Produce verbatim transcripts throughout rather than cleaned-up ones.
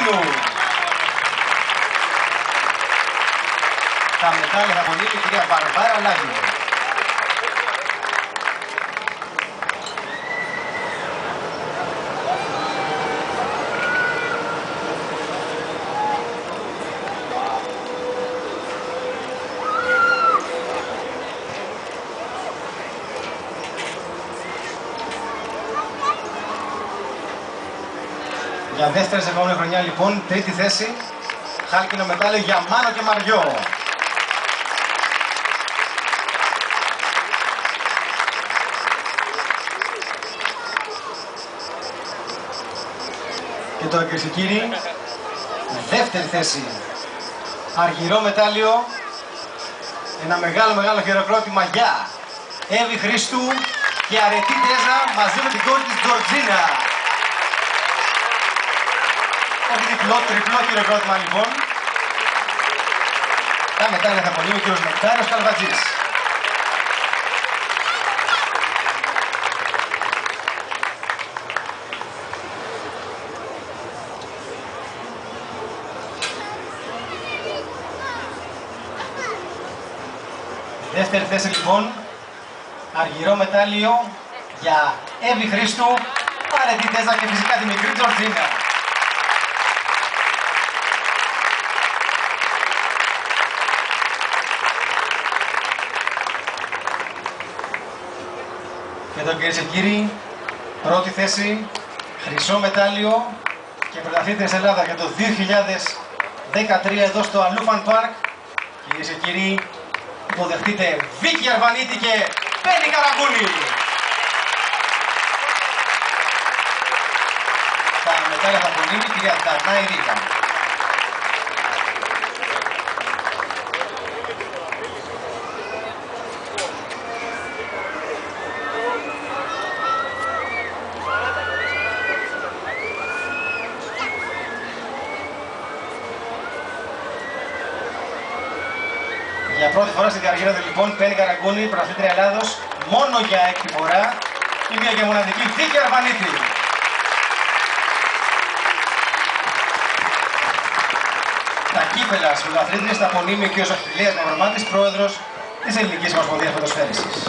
Κωνσταντίνου. Τα μετάλλια θα απονείμει η κυρία Βαρβάρα Λάγιο. Για δεύτερη σε επόμενη χρονιά λοιπόν, τρίτη θέση, χάλκινο μετάλλιο για Μάνο και Μαριό. Και τώρα κυρίες και κύριοι, δεύτερη θέση, αργυρό μετάλλιο, ένα μεγάλο μεγάλο χειροκρότημα για Εύη Χρήστου και Αρετή Τέζα μαζί με την κόρη της Τζορτζίνα. Έχει διπλό, τριπλό χειροκρότημα λοιπόν. Τα μετάλλια θα απονείμει ο κύριος Νεκτάριος Καλβατζής. Δεύτερη θέση λοιπόν, αργυρό μετάλλιο για Εύη Χρήστου, Αρετή Τέζα και φυσικά τη μικρή Τζορτζίνα. Και εδώ κυρίες και κύριοι, πρώτη θέση, χρυσό μετάλλιο και πρωταθλήτρια της Ελλάδας για το δύο χιλιάδες δεκατρία εδώ στο Αλούφαν Πάρκ. Κυρίες και κύριοι, υποδεχτείτε Βίκη Αρβανίτη και Πέννη Καραγκούνη. Τα μετάλλια θα απονείμει η κυρία Δανάη Ρίκα. Για πρώτη φορά στην καριέρα του λοιπόν, Πέννη Καραγκούνη, πρωταθλήτρια Ελλάδος, μόνο για έκτη φορά, η μία και μοναδική Βίκη Αρβανίτη. Τα κύπελα στις πρωταθλήτριες θα απονείμει ο κ. Αχιλλέας Μαυρομάτης, πρόεδρος της Ελληνικής Ομοσπονδίας Ποδοσφαίρισης.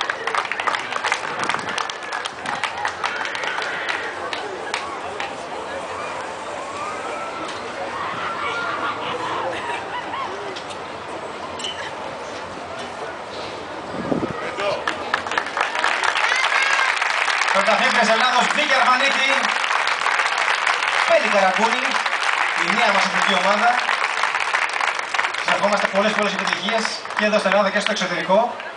Πρωταθλήτριας Ελλάδος Βίκη Αρβανίτη, Πέννη Καραγκούνη, η νέα μας εθνική ομάδα. Σας ευχόμαστε πολλές πολλές επιτυχίες και εδώ στην Ελλάδα και στο εξωτερικό.